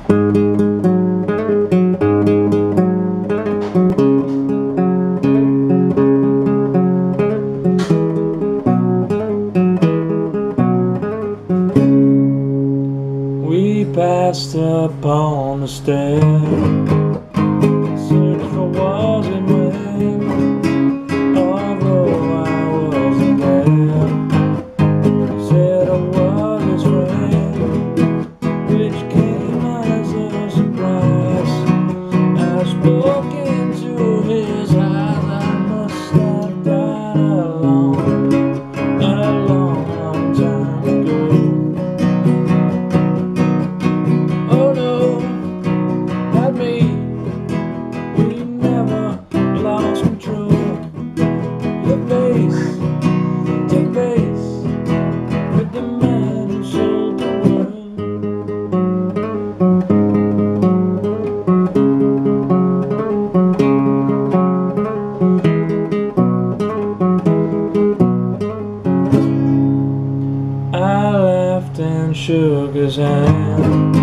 We passed up on the stair, searched for was and when, although I wasn't there. Said I was his friend, which came as a surprise. I spoke into his eyes. I must have died a long time ago. Oh no, not me. We never lost control. Take base with the man who sold the world. I laughed and shook his hand.